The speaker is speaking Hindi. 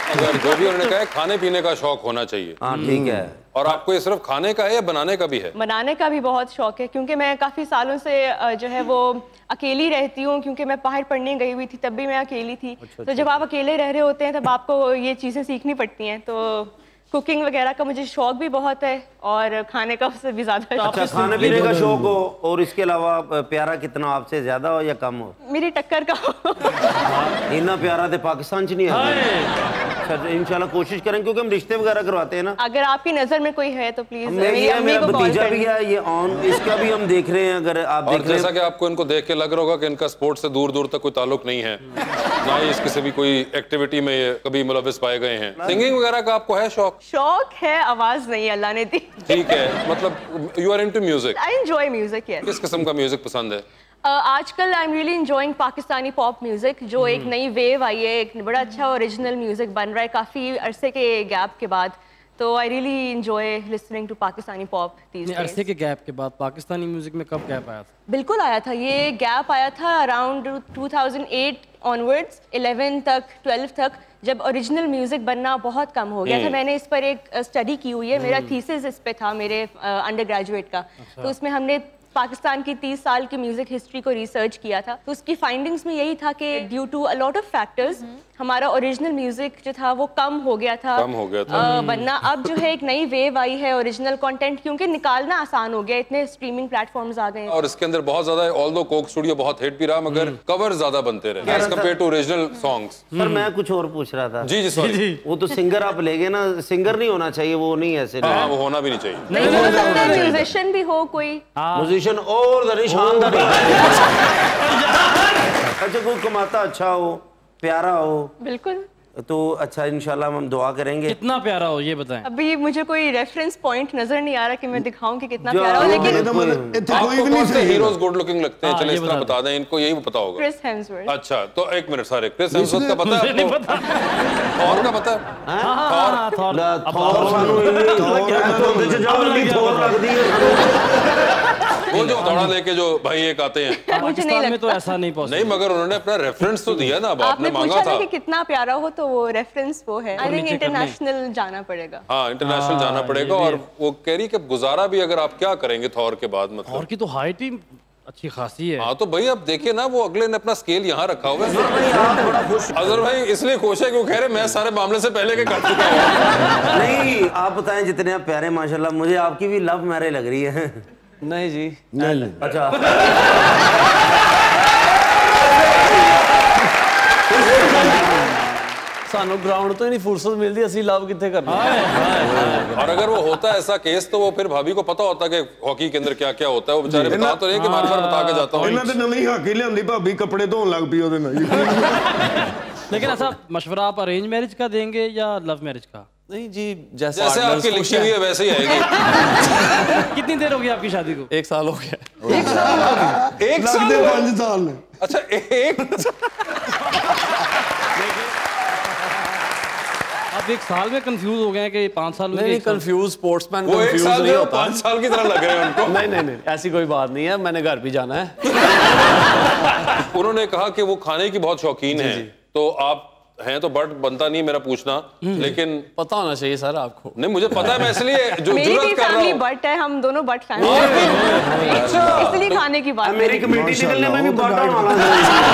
अगर जो भी उन्होंने कहा है, खाने पीने का शौक होना चाहिए। हाँ ठीक है। और आपको ये सिर्फ खाने का है या बनाने का भी है? बनाने का भी बहुत शौक है, क्योंकि मैं काफ़ी सालों से जो है वो अकेली रहती हूँ, क्योंकि मैं बाहर पढ़ने गई हुई थी, तब भी मैं अकेली थी। तो जब आप अकेले रह रहे होते हैं तब आपको ये चीज़ें सीखनी पड़ती हैं। तो कुकिंग वगैरह का मुझे शौक भी बहुत है और खाने का उससे भी ज़्यादा। अच्छा, खाने पीने का शौक हो और इसके अलावा प्यारा कितना आपसे ज्यादा हो या कम हो? मेरी टक्कर का हो। इतना प्यारा तो पाकिस्तान च नहीं है। अच्छा, इंशाल्लाह कोशिश करें, क्योंकि हम रिश्ते वगैरह करवाते हैं ना। अगर आपकी नजर में कोई है तो प्लीज मेरी अम्मी को कॉल करें। भी है ये ऑन, इसका भी हम देख रहे हैं। अगर आप और जैसा कि आपको इनको देख के लग रहा होगा कि इनका स्पोर्ट्स से दूर दूर तक कोई ताल्लुक नहीं है, ना ही इसकी से भी कोई एक्टिविटी में ये कभी मुलविस पाए गए हैं। सिंगिंग वगैरह का आपको है शौक? शौक है, आवाज नहीं अल्लाह ने दी। ठीक है, मतलब you are into music. I enjoy music. Yes. किस किस्म का म्यूजिक पसंद है? आजकल I am really enjoying Pakistani pop music, जो एक नई वेव आई है, एक बड़ा अच्छा ओरिजिनल म्यूजिक बन रहा है काफ़ी अरसे के गैप के बाद। तो I really enjoy listening to Pakistani pop these days. अरसे के गैप के बाद पाकिस्तानी म्यूजिक में कब गैप आया था? बिल्कुल आया था, ये गैप आया था अराउंड 2008 ऑनवर्ड्स, 11 तक 12 तक, जब ओरिजिनल म्यूजिक बनना बहुत कम हो गया था। मैंने इस पर एक स्टडी की हुई है, मेरा थीसिस इस पे था मेरे अंडर ग्रेजुएट का। तो उसमें हमने पाकिस्तान की 30 साल की म्यूजिक हिस्ट्री को रिसर्च किया था। तो उसकी फाइंडिंग्स में यही था कि due to a lot of factors हमारा ओरिजिनल म्यूजिक जो था वो कम हो गया था बनना। अब जो है एक नई वेव आई है ओरिजिनल कंटेंट, क्योंकि निकालना आसान हो गया, इतने स्ट्रीमिंग प्लेटफॉर्म्स आ गए हैं। और इसके अंदर बहुत ज्यादा, ऑल्दो कोक स्टूडियो बहुत हिट भी रहा, मगर कवर ज्यादा बनते रहे as compared to original songs. Sir मैं कुछ और पूछ रहा था। जी जी सॉरी। वो तो सिंगर आप ले गए ना, सिंगर नहीं होना चाहिए, वो नहीं ऐसे। हाँ, वो होना भी नहीं चाहिए। नहीं हो सकता म्यूजिशियन भी हो कोई, म्यूजिशियन और शानदार। अच्छा, कोई कमाता अच्छा हो, प्यारा हो। बिल्कुल। तो अच्छा, इंशाल्लाह हम दुआ करेंगे। कितना प्यारा हो ये बताएं। अभी मुझे कोई रेफरेंस पॉइंट नजर नहीं आ रहा कि मैं दिखाऊं कि कितना प्यारा हो, लेकिन आपको कौन से हीरोज गुड लुकिंग लगते हैं? चलिए इस तरह बता दें, इनको यही पता होगा। Chris Hemsworth. अच्छा, तो एक मिनट, सारे क्रिस हेम्सवर्थ का पता है आपको? और का पता है? वो जो दौड़ा लेके जो भाई एक आते हैं, मुझे नहीं लगता। तो ऐसा नहीं पॉसिबल। नहीं, मगर उन्होंने अपना रेफरेंस तो दिया ना, अब आपने मांगा था कि कितना प्यारा हो, तो वो रेफरेंस वो है। आई थिंक इंटरनेशनल जाना पड़ेगा। हाँ, इंटरनेशनल जाना पड़ेगा। और वो कह रही कि गुजारा भी अगर आप क्या करेंगे थॉर के बाद, मतलब थॉर की तो हाइट ही अच्छी खासी है। हाँ, तो भाई अब देखिए ना, वो अगले ने अपना स्केल यहाँ रखा हुआ है। अजहर भाई इसलिए खुश है क्योंकि कह रहे मैं सारे मामले से पहले के कर चुका हूँ। नहीं, आप बताएं, जितने आप प्यारे माशाल्लाह, मुझे आपकी भी लव मैरिज लग रही है। नहीं जी, नहीं। अच्छा, सानू ग्राउंड तो नहीं फुर्सत मिलती, असली लव कितने करना। और अगर वो होता है ऐसा केस, तो वो फिर भाभी को पता होता कि हॉकी के अंदर क्या क्या होता है। वो बेचारे बता तो रहे कि बार बार बता के जाता हूँ। इन्होंने नवी हॉकी लियांदी, भाभी कपड़े धोन लग पई ओदे नाल। लेकिन ऐसा मशवरा आप अरेंज मैरिज का देंगे या लव मैरिज का? नहीं जी, जैसे आपकी लिखी हुई है वैसे ही आएगी। कितनी देर हो गई आपकी शादी को? 1 साल हो गया। 1 साल? 1 साल? 5 साल। अच्छा, एक आप 1 साल में कंफ्यूज हो गए हैं कि 5 साल? नहीं, कंफ्यूज स्पोर्ट्समैन वो 1 साल नहीं होता। 5 साल की तरह लग रहे हैं उनको। नहीं, ऐसी कोई बात नहीं है, मैंने घर भी जाना है। उन्होंने कहा कि वो खाने की बहुत शौकीन है, तो आप हैं तो बट बनता नहीं मेरा पूछना, लेकिन पता होना चाहिए सर आपको। नहीं, मुझे पता है, मैं इसलिए जो जुर्रत कर रहा हूं। बट है, हम दोनों बट फैमिली, इसलिए खाने की बात। मेरी कमेटी निकलने में भी बट होने वाला है।